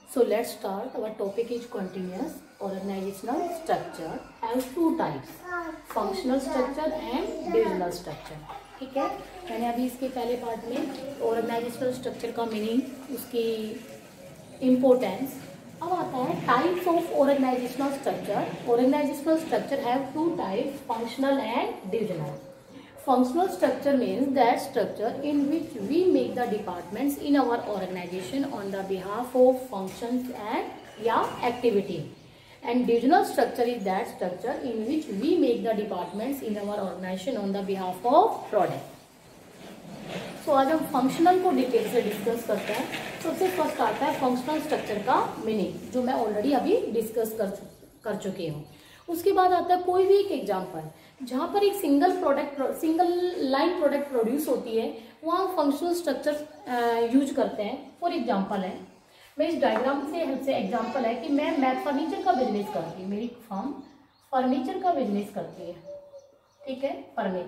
So let's start. Our topic is continuous. Organizational structure has two types, functional structure and divisional structure. ठीक है, मैंने अभी इसके पहले पार्ट में ऑर्गेनाइजेशनल स्ट्रक्चर का मीनिंग, उसकी इम्पोर्टेंस। अब आता है types of organisational structure. Organisational structure have two types, functional and divisional. Functional structure means that structure in which we make the departments in our organization on the behalf of functions and activity. And divisional structure is that structure in which we make the departments in our organization on the behalf of product. So आज हम functional को detail से discuss करते हैं. सबसे first आता है functional structure का मीनिंग, जो मैं ऑलरेडी अभी डिस्कस कर चुकी हूँ. उसके बाद आता है कोई भी एक एग्जाम्पल जहाँ पर एक सिंगल लाइन प्रोडक्ट प्रोड्यूस होती है, वहाँ फंक्शनल स्ट्रक्चर यूज करते हैं. फॉर एग्जांपल है, मैं इस डायग्राम से हेल्प से एग्जांपल है कि मैं फर्नीचर का बिजनेस करती हूँ. मेरी फर्म फर्नीचर का बिजनेस करती है. ठीक है,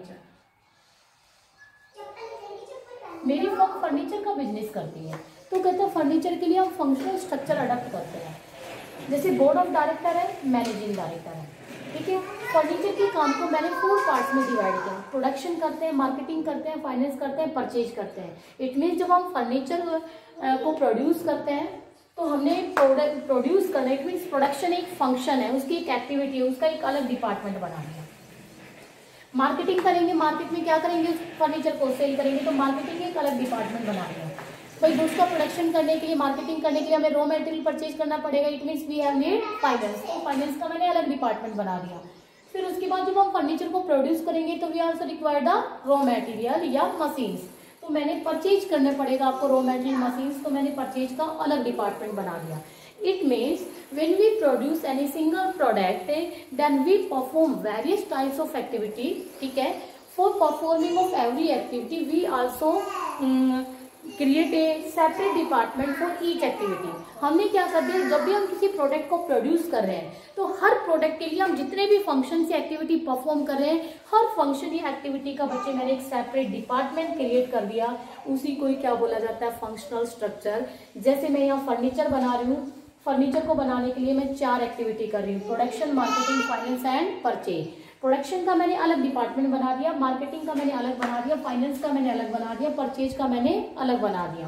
मेरी फर्म फर्नीचर का बिजनेस करती है. तो कहते हैं फर्नीचर के लिए हम फंक्शनल स्ट्रक्चर अडॉप्ट करते हैं. जैसे बोर्ड ऑफ डायरेक्टर है, मैनेजिंग डायरेक्टर है. ठीक है, फर्नीचर के काम को मैंने 4 पार्ट्स में डिवाइड किया. प्रोडक्शन करते हैं, मार्केटिंग करते हैं, फाइनेंस करते हैं, परचेज करते हैं. इट मीन्स जब हम फर्नीचर को प्रोड्यूस करते हैं तो हमने प्रोड्यूस करना, इट मीन्स प्रोडक्शन एक फंक्शन है, उसकी एक एक्टिविटी है, उसका एक अलग डिपार्टमेंट बना दिया. मार्केटिंग करेंगे, मार्केट में क्या करेंगे, फर्नीचर को सेल करेंगे, तो मार्केटिंग एक अलग डिपार्टमेंट बना दिया. भाई दूसरा प्रोडक्शन करने के लिए, मार्केटिंग करने के लिए हमें रॉ मटेरियल परचेज करना पड़ेगा. It means we have need finance, तो फाइनेंस का मैंने अलग डिपार्टमेंट बना दिया. फिर उसके बाद जब हम फर्नीचर को प्रोड्यूस करेंगे तो we also require the raw material या मशीन्स. तो मैंने परचेज करना पड़ेगा आपको रॉ मटेरियल, मशीन्स, तो मैंने परचेज का अलग डिपार्टमेंट बना दिया. It means when we produce any single product then we perform various types of activity. ठीक है, for performing of every activity we also create a separate department for each activity. हमने क्या कर दिया, जब भी हम किसी प्रोडक्ट को प्रोड्यूस कर रहे हैं तो हर प्रोडक्ट के लिए हम जितने भी फंक्शन या एक्टिविटी परफॉर्म कर रहे हैं, हर फंक्शन या एक्टिविटी का बच्चे मैंने एक सेपरेट डिपार्टमेंट क्रिएट कर दिया. उसी को ही क्या बोला जाता है, फंक्शनल स्ट्रक्चर. जैसे मैं यहाँ फर्नीचर बना रही हूँ, फर्नीचर को बनाने के लिए मैं 4 एक्टिविटी कर रही हूँ, production, marketing, finance and purchase. Production का मैंने अलग डिपार्टमेंट बना दिया, मार्केटिंग का मैंने अलग बना दिया, फाइनेंस का मैंने अलग बना दिया, परचेज का मैंने अलग बना दिया.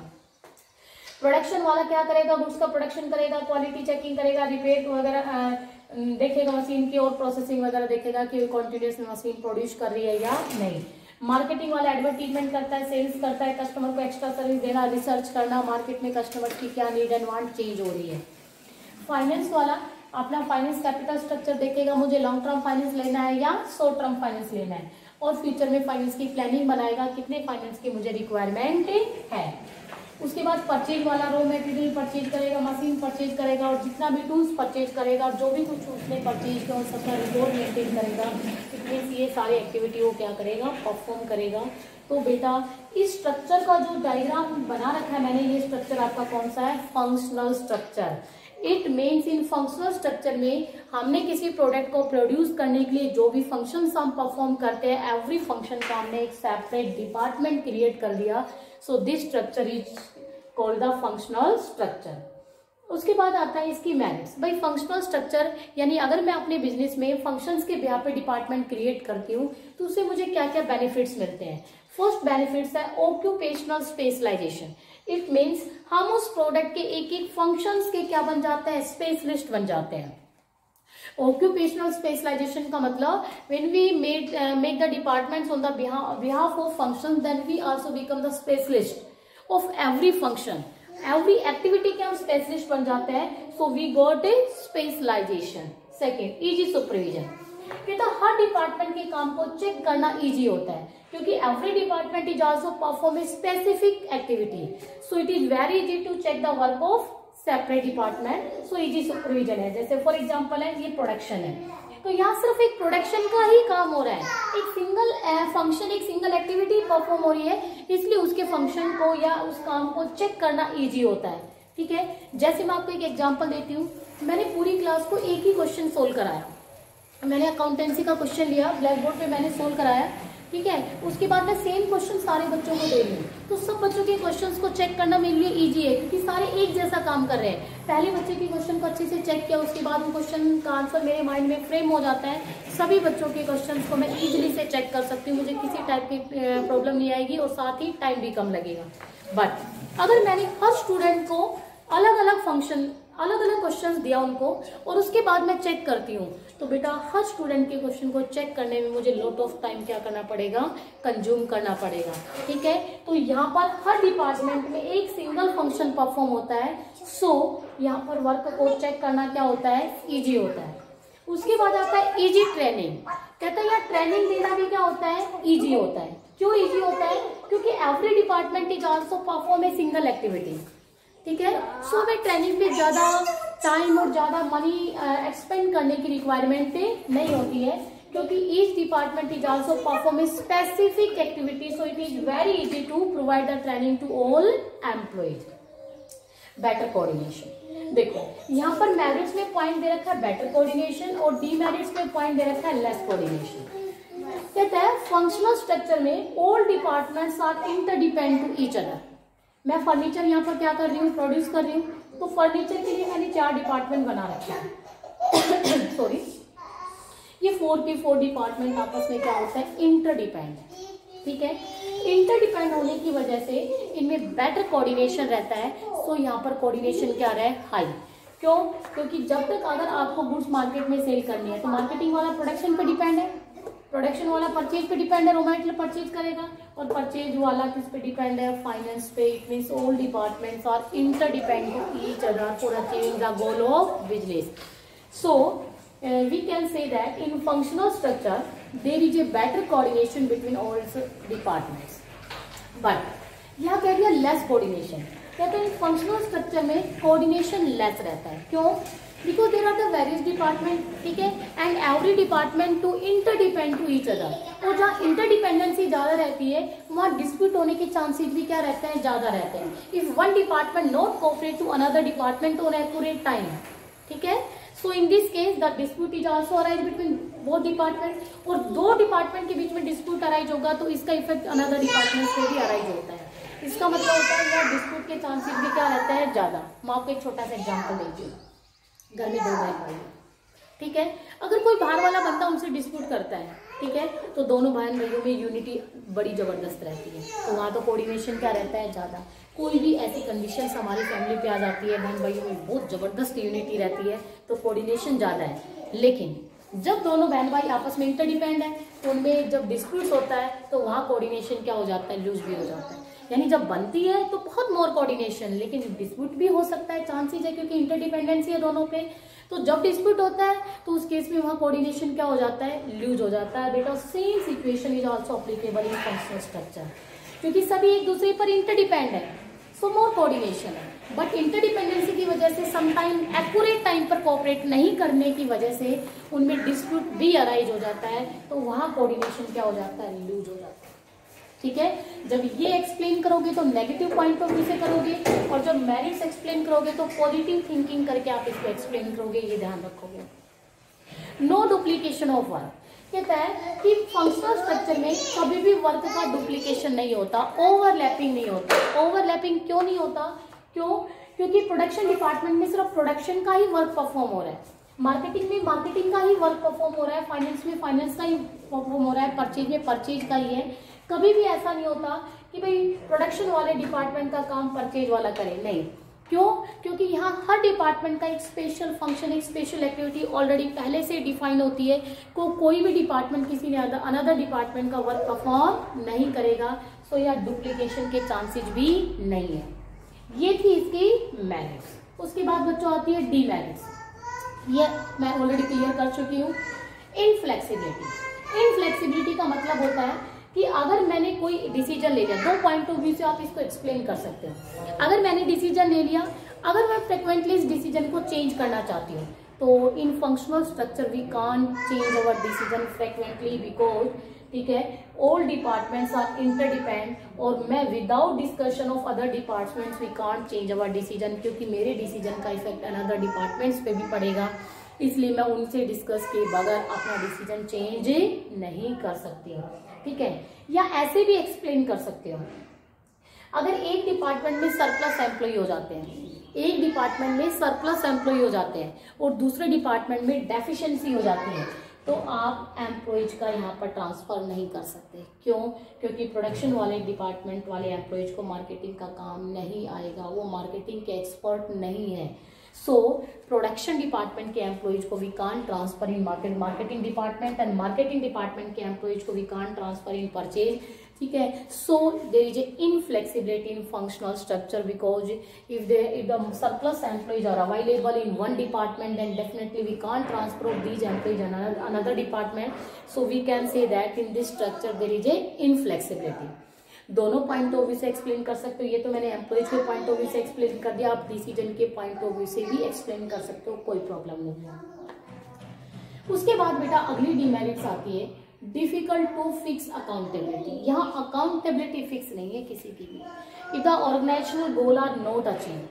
प्रोडक्शन वाला क्या करेगा, गुड्स का प्रोडक्शन करेगा, क्वालिटी चेकिंग करेगा, रिपेयर वगैरह देखेगा मशीन की, और प्रोसेसिंग वगैरह देखेगा कि कॉन्टिन्यूस मशीन प्रोड्यूस कर रही है या नहीं. मार्केटिंग वाला एडवर्टीजमेंट करता है, सेल्स करता है, कस्टमर को एक्स्ट्रा सर्विस देना, रिसर्च करना, मार्केट में कस्टमर की क्या नीड एंड वांट चेंज हो रही है. फाइनेंस वाला अपना फाइनेंस कैपिटल स्ट्रक्चर देखेगा, मुझे लॉन्ग टर्म फाइनेंस लेना है या शॉर्ट टर्म फाइनेंस लेना है, और फ्यूचर में फाइनेंस की प्लानिंग बनाएगा, कितने फाइनेंस की मुझे रिक्वायरमेंट है. उसके बाद परचेज वाला रॉ मटेरियल परचेज करेगा, मशीन परचेज करेगा, और जितना भी टूल्स परचेज करेगा, जो भी कुछ उसने परचेज किया सबका रिपोर्ट मेंटेन करेगा. इतनी ये सारी एक्टिविटी वो क्या करेगा, परफॉर्म करेगा. तो बेटा इस स्ट्रक्चर का जो डायग्राम बना रखा है मैंने, ये स्ट्रक्चर आपका कौन सा है, functional structure. It means in functional structure में हमने किसी प्रोडक्ट को प्रोड्यूस करने के लिए जो भी फंक्शंस हम परफॉर्म करते हैं, एवरी फंक्शन का हमने एक सेपरेट डिपार्टमेंट क्रिएट कर दिया. So this structure is called the functional structure. उसके बाद आता है इसकी मेरिट्स. भाई फंक्शनल स्ट्रक्चर यानी अगर मैं अपने बिजनेस में फंक्शंस के बिहाफ पे डिपार्टमेंट क्रिएट करती हूँ तो उससे मुझे क्या क्या बेनिफिट्स मिलते हैं. फर्स्ट बेनिफिट्स है ऑक्यूपेशनल स्पेशलाइजेशन. इट मीन्स हम उस प्रोडक्ट के एक एक फंक्शंस के क्या बन जाते हैं, स्पेशलिस्ट बन जाते हैं. ऑक्यूपेशनल स्पेशलाइजेशन का मतलब when we make the departments on the behalf of function, then we also become the specialist of every function, every activity के हम स्पेशलिस्ट बन जाते हैं. So we got a specialisation. Second, easy supervision. कहता हर department के काम को चेक करना इजी होता है, क्योंकि every department is also perform a specific activity. So it is very easy to check the work of separate department. So easy supervision है. जैसे फॉर एग्जांपल है, ये प्रोडक्शन है, तो यहाँ सिर्फ एक प्रोडक्शन का ही काम हो रहा है, एक सिंगल फंक्शन, एक सिंगल एक्टिविटी परफॉर्म हो रही है, इसलिए उसके फंक्शन को या उस काम को चेक करना इजी होता है. ठीक है, जैसे मैं आपको एक एग्जांपल देती हूँ. मैंने पूरी क्लास को एक ही क्वेश्चन सोल्व कराया. मैंने अकाउंटेंसी का क्वेश्चन लिया, ब्लैक बोर्ड पे मैंने सोल्व कराया. ठीक है। उसके बाद मैं सेम क्वेश्चन सारे बच्चों को दे रही हूँ, तो सब बच्चों के क्वेश्चंस को चेक करना मेरे लिए इजी है, क्योंकि सारे एक जैसा काम कर रहे हैं। पहले बच्चे के क्वेश्चन को अच्छे से चेक किया, उसके बाद उन क्वेश्चन का आंसर मेरे माइंड में फ्रेम हो जाता है। सभी बच्चों के क्वेश्चन को मैं इजिली से चेक कर सकती हूँ, मुझे किसी टाइप की प्रॉब्लम नहीं आएगी और साथ ही टाइम भी कम लगेगा। बट अगर मैंने हर स्टूडेंट को अलग अलग फंक्शन, अलग अलग क्वेश्चंस दिया उनको, और उसके बाद मैं चेक करती हूँ, तो बेटा हर स्टूडेंट के क्वेश्चन को चेक करने में मुझे लॉट ऑफ टाइम क्या करना पड़ेगा, कंज्यूम करना पड़ेगा। ठीक है, तो यहाँ पर हर डिपार्टमेंट में एक सिंगल फंक्शन परफॉर्म होता है, सो यहाँ पर वर्क को चेक करना क्या होता है, इजी होता है। उसके बाद आता है इजी ट्रेनिंग। कहता है यार ट्रेनिंग देना भी क्या होता है, इजी होता है। क्यों इजी होता है, क्योंकि every department is also perform a single activity. ठीक है, सो हमें ट्रेनिंग पे ज्यादा टाइम और ज्यादा मनी एक्सपेंड करने की रिक्वायरमेंट नहीं होती है, क्योंकि each department is also perform a specific activity, so it is very easy to provide the training to all employees. Better coordination, देखो यहाँ पर मेरिट्स में पॉइंट दे रखा है बेटर कोऑर्डिनेशन, और डीमेरिट्स में पॉइंट दे रखा है लेस कोऑर्डिनेशन। कहता है फंक्शनल स्ट्रक्चर में all departments are interdepend to each other. मैं फर्नीचर यहाँ पर क्या कर रही हूँ, प्रोड्यूस कर रही हूँ, तो फर्नीचर के लिए मैंने 4 डिपार्टमेंट बना रखे हैं। सॉरी, ये 4 के 4 डिपार्टमेंट आपस में क्या होता है, इंटरडिपेंड। ठीक है, इंटरडिपेंड होने की वजह से इनमें बेटर कोऑर्डिनेशन रहता है। सो यहाँ पर कोऑर्डिनेशन क्या रहा है, हाई। क्यों, क्योंकि जब तक अगर आपको गुड्स मार्केट में सेल करनी है, तो मार्केटिंग वाला प्रोडक्शन पे डिपेंड है, प्रोडक्शन वाला परचेज पे डिपेंड है, रॉ मटेरियल परचेज करेगा, और परचेज वाला किस पे डिपेंड है, फाइनेंस पे। It means all departments are interdepend to each other for achieving the goal of business. So we can say that in functional structure there is a better coordination between all departments. But यहाँ कह दिया less coordination. कहते हैं functional structure में coordination less रहता है। क्यों, because there are the various department. ठीक है, and every department to interdepend to each other. और जहाँ इंटरडिपेंडेंसी ज्यादा रहती है, वहाँ डिस्प्यूट होने के चांसेस भी क्या रहते हैं, ज्यादा रहते हैं। If one department not cooperate to another department on accurate time, ठीक है, so in this case the dispute is also arise between both department. और 2 डिपार्टमेंट के बीच में डिस्प्यूट अराइज होगा, तो इसका इफेक्ट अनदर डिपार्टमेंट से भी अराइज होता है। इसका मतलब होता है यार डिस्प्यूट के चांसेस भी क्या रहता है, ज्यादा। मैं आपको एक छोटा सा एग्जाम्पल देती हूँ। घर में 2 बहन भाई, ठीक है, अगर कोई बाहर वाला बंदा उनसे डिस्प्यूट करता है, ठीक है, तो दोनों बहन भाइयों में यूनिटी बड़ी जबरदस्त रहती है, तो वहाँ तो कोऑर्डिनेशन क्या रहता है, ज्यादा। कोई भी ऐसी कंडीशन हमारी फैमिली पे आ जाती है, बहन भाइयों में बहुत जबरदस्त यूनिटी रहती है, तो कोऑर्डिनेशन ज्यादा है। लेकिन जब दोनों बहन भाई आपस में इंटरडिपेंड है, तो उनमें जब डिस्प्यूट होता है, तो वहाँ कोऑर्डिनेशन क्या हो जाता है, लूज भी हो जाता है। यानी जब बनती है तो बहुत मोर कोऑर्डिनेशन, लेकिन डिस्प्यूट भी हो सकता है, चांसेस है, क्योंकि इंटरडिपेंडेंसी है दोनों पे। तो जब डिस्प्यूट होता है तो उस केस में वहाँ कोऑर्डिनेशन क्या हो जाता है, लूज हो जाता है। बेटा same situation is also applicable in functional structure, क्योंकि सभी एक दूसरे पर इंटरडिपेंड है, सो मोर कोऑर्डिनेशन है। बट इंटरडिपेंडेंसी की वजह से समटाइम एक्यूरेट टाइम पर कोऑपरेट नहीं करने की वजह से उनमें डिस्प्यूट भी अराइज हो जाता है, तो वहाँ कोऑर्डिनेशन क्या हो जाता है, लूज हो जाता है। ठीक है, जब ये एक्सप्लेन करोगे तो नेगेटिव पॉइंट ऑफ व्यू से करोगे, और जब मेरिट्स एक्सप्लेन करोगे तो पॉजिटिव थिंकिंग करके आप इसको एक्सप्लेन करोगे, ये ध्यान रखोगे। No duplication of work. कहता है कि फंक्शनल स्ट्रक्चर में कभी भी वर्क का डुप्लीकेशन नहीं होता, ओवरलैपिंग नहीं होता। ओवरलैपिंग क्यों नहीं होता, क्यों, क्योंकि प्रोडक्शन डिपार्टमेंट में सिर्फ प्रोडक्शन का ही वर्क परफॉर्म हो रहा है, मार्केटिंग में मार्केटिंग का ही वर्क परफॉर्म हो रहा है, फाइनेंस में फाइनेंस का ही परफॉर्म हो रहा है, परचेज में परचेज का ही है। कभी भी ऐसा नहीं होता कि भाई प्रोडक्शन वाले डिपार्टमेंट का काम परचेज वाला करे, नहीं। क्यों, क्योंकि यहाँ हर डिपार्टमेंट का एक स्पेशल फंक्शन, एक स्पेशल एक्टिविटी ऑलरेडी पहले से डिफाइन होती है, कोई भी डिपार्टमेंट किसी ने अनदर डिपार्टमेंट का वर्क परफॉर्म नहीं करेगा, सो यहाँ डुप्लीकेशन के चांसेस भी नहीं है। ये थी इसकी मेरिट्स। उसके बाद बच्चों आती है डीमेरिट्स, ये मैं ऑलरेडी क्लियर कर चुकी हूँ। इनफ्लेक्सिबिलिटी। इनफ्लेक्सिबिलिटी का मतलब होता है कि अगर मैंने कोई डिसीजन ले लिया, 2 पॉइंट ऑफ व्यू से आप इसको एक्सप्लेन कर सकते हो। अगर मैंने डिसीजन ले लिया, अगर मैं फ्रिक्वेंटली इस डिसीजन को चेंज करना चाहती हूँ, तो in functional structure we can't change our decision frequently, because, ठीक है, ऑल डिपार्टमेंट्स आर इंटरडिपेंड, और मैं without discussion of other departments we can't change our decision, क्योंकि मेरे डिसीजन का इफेक्ट अनदर डिपार्टमेंट्स पे भी पड़ेगा, इसलिए मैं उनसे डिस्कस किए बगैर अपना डिसीजन चेंज नहीं कर सकती हूँ। ठीक है, या ऐसे भी एक्सप्लेन कर सकते हो, अगर एक डिपार्टमेंट में सरप्लस एम्प्लॉय हो जाते हैं, एक डिपार्टमेंट में सरप्लस एम्प्लॉय हो जाते हैं और दूसरे डिपार्टमेंट में डेफिशिएंसी हो जाती है, तो आप एम्प्लॉयज का यहाँ पर ट्रांसफर नहीं कर सकते। क्यों? क्योंकि प्रोडक्शन वाले डिपार्टमेंट वाले एम्प्लॉयज को मार्केटिंग का काम नहीं आएगा, वो मार्केटिंग के एक्सपर्ट नहीं है। सो प्रोडक्शन डिपार्टमेंट के एम्प्लॉयज को we can't transfer in marketing department, and marketing department के एम्प्लॉयज को we can't transfer in purchase. ठीक है, so there is a inflexibility in functional structure because if the surplus employees are available in one department, then definitely we can't transfer these employees in another department. So we can say that in this structure there is a inflexibility. दोनों point of view से explain कर सकते हो। ये तो मैंने employees के point of view से एक्सप्लेन कर दिया, आप डिसीजन के पॉइंट ऑफ व्यू से भी एक्सप्लेन कर सकते हो, कोई प्रॉब्लम नहीं है। उसके बाद बेटा अगली डिमेरिट्स आती है डिफिकल्ट टू फिक्स अकाउंटेबिलिटी। यहाँ अकाउंटेबिलिटी फिक्स नहीं है किसी की भी। If the organizational goal are not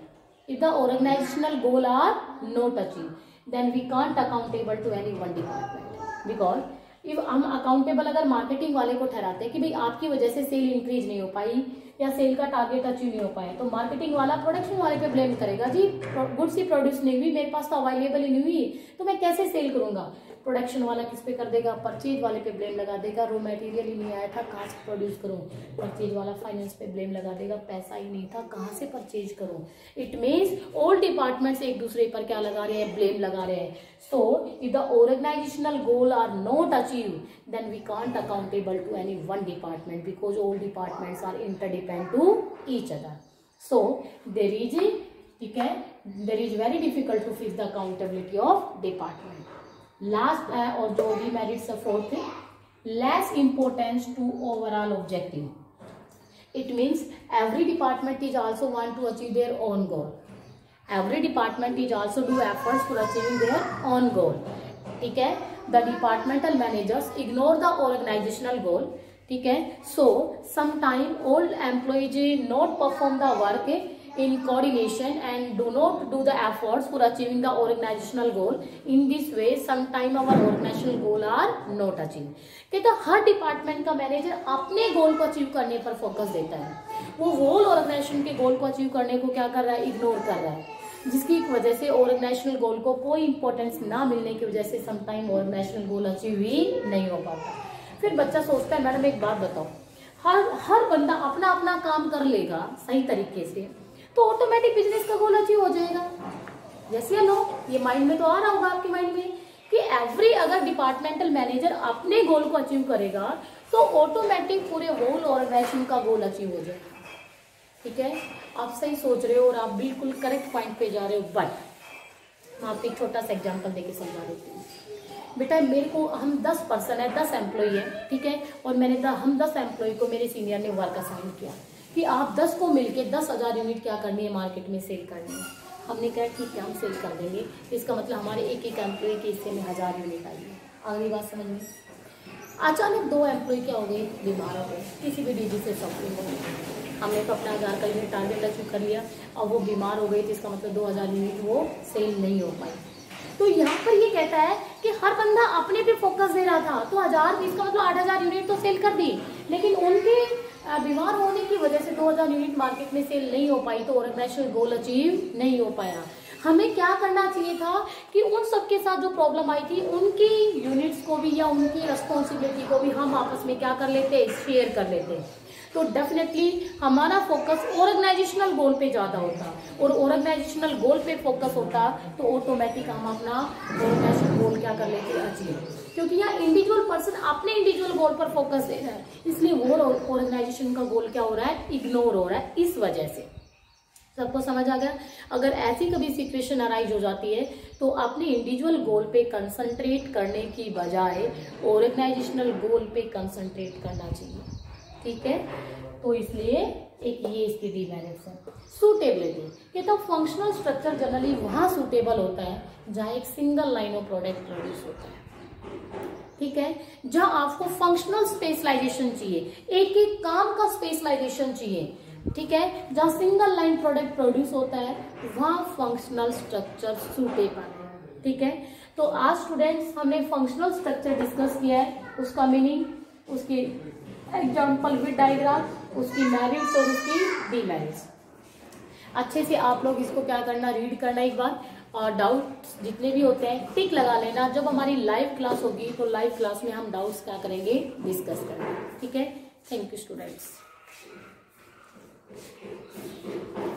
achieved, then we can't accountable to any one department. Because if हम अकाउंटेबल अगर मार्केटिंग वाले को ठहराते हैं कि भाई आपकी वजह से सेल इंक्रीज नहीं हो पाई या सेल का टारगेट अचीव नहीं हो पाया, तो मार्केटिंग वाला प्रोडक्शन वाले पे ब्लेम करेगा, जी गुड्स ही प्रोड्यूस नहीं हुई, मेरे पास तो अवेलेबल ही नहीं हुई, तो मैं कैसे सेल करूंगा। प्रोडक्शन वाला किस पे कर देगा, परचेज वाले पे ब्लेम लगा देगा, रॉ मटेरियल ही नहीं आया था, कहाँ से प्रोड्यूस करूँ। परचेज वाला फाइनेंस पे ब्लेम लगा देगा, पैसा ही नहीं था, कहाँ से परचेज करूँ। इट मीन्स ऑल डिपार्टमेंट्स एक दूसरे पर क्या लगा रहे हैं, ब्लेम लगा रहे हैं। So if the organisational goal are not achieve, then we can't accountable to any one department because all departments are interdependent to each other. So there is, ठीक है, there is very difficult to fix the accountability of department. Last है और जो भी merits है fourth, less importance to overall objective. It means every department is also want to achieve their own goal, every department is also do efforts for achieving their own goal. ठीक है, the departmental managers ignore the organisational goal. ठीक है, so sometime old employees not perform the work in coordination and do not do the efforts for achieving the organizational goal. In this way sometime our organizational goal are not achieved. कहता हर department का manager अपने गोल को achieve करने पर focus देता है, वो होल ऑर्गेनाइजेशन के गोल को अचीव करने को क्या कर रहा है, इग्नोर कर रहा है, जिसकी वजह से ऑर्गेनाइजेशनल गोल को कोई इंपॉर्टेंस ना मिलने की वजह से समटाइम ऑर्गेनाइजेशनल गोल अचीव ही नहीं हो पाता। फिर बच्चा सोचता है मैडम एक बात बताओ, हर बंदा अपना अपना काम कर लेगा सही तरीके से तो ऑटोमेटिक बिजनेस का गोल अचीव हो जाएगा। यस या नो, ये माइंड में तो आ रहा होगा आपके माइंड में कि एवरी अगर डिपार्टमेंटल मैनेजर अपने गोल को अचीव करेगा तो ऑटोमेटिक पूरे होल ऑर्गेनाइजेशन का गोल अचीव हो जाएगा। ठीक है, आप सही सोच रहे हो और आप बिल्कुल करेक्ट पॉइंट पे जा रहे हो, बट मैं आपको एक छोटा सा एग्जाम्पल देके समझा देती हूँ। बेटा मेरे को, हम 10 पर्सन है, 10 एम्प्लॉय है, ठीक है, और हम 10 एम्प्लॉय को मेरे सीनियर ने वर्क असाइन किया कि आप 10 को मिलके 10,000 यूनिट क्या करनी है, मार्केट में सेल करनी है। हमने कहा ठीक है हम सेल कर देंगे, इसका मतलब हमारे एक एक एम्प्लॉय के हिस्से में 1000 यूनिट आई है। अगली बात समझ में, अचानक 2 एम्प्लॉय क्या हो गए, बीमार हो गए, किसी भी डिजीज से सफरिंग हो गई। हमने तो अपना 1000 का यूनिट टारगेट अचीव कर लिया और वो बीमार हो गई, जिसका मतलब 2000 यूनिट वो सेल नहीं हो पाई। तो यहाँ पर ये कहता है कि हर बंदा अपने पे फोकस दे रहा था, तो 1000 इसका मतलब 8000 यूनिट तो सेल कर दी, लेकिन उनके बीमार होने की वजह से 2000 यूनिट मार्केट में सेल नहीं हो पाई, तो ऑर्गेनाइजेशनल गोल अचीव नहीं हो पाया। हमें क्या करना चाहिए था कि उन सबके साथ जो प्रॉब्लम आई थी उनकी यूनिट्स को भी या उनकी रिस्पॉन्सिबिलिटी को भी हम आपस में क्या कर लेते, शेयर कर लेते, तो डेफिनेटली हमारा फोकस ऑर्गेनाइजेशनल गोल पे ज़्यादा होता, और ऑर्गेनाइजेशनल गोल पे फोकस होता तो ऑटोमेटिक हम अपना ऑर्गेनाइजेशनल गोल क्या कर लेते, अचीव। क्योंकि यहाँ इंडिविजुअल पर्सन अपने इंडिविजुअल गोल पर फोकस दे रहा है, इसलिए वो ऑर्गेनाइजेशन का गोल क्या हो रहा है, इग्नोर हो रहा है। इस वजह से सबको समझ आ गया। अगर ऐसी कभी सिचुएशन अराइज हो जाती है तो अपने इंडिविजुअल गोल पे कंसंट्रेट करने की बजाय ऑर्गेनाइजेशनल गोल पे कंसंट्रेट करना चाहिए। ठीक है, तो इसलिए एक ये इसकी डिमेरिट्स है। सूटेबिलिटी, ये तो फंक्शनल स्ट्रक्चर जनरली वहाँ सूटेबल होता है जहाँ एक single line of product produce होता है। ठीक है, जहाँ आपको फंक्शनल स्पेशलाइजेशन चाहिए, एक एक काम का स्पेशलाइजेशन चाहिए। ठीक है, जहाँ सिंगल लाइन प्रोडक्ट प्रोड्यूस होता है वहाँ फंक्शनल स्ट्रक्चर सूटेबल है। ठीक है, तो आज स्टूडेंट्स हमने फंक्शनल स्ट्रक्चर डिस्कस किया है, उसका मीनिंग, उसकी एग्जाम्पल विद डायग्राम, उसकी मेरिट्स और उसकी डीमेरिट्स। अच्छे से आप लोग इसको क्या करना, रीड करना एक बार, और डाउट्स जितने भी होते हैं टिक लगा लेना। जब हमारी लाइव क्लास होगी तो लाइव क्लास में हम डाउट्स क्या करेंगे, डिस्कस करेंगे। ठीक है, थैंक यू स्टूडेंट्स।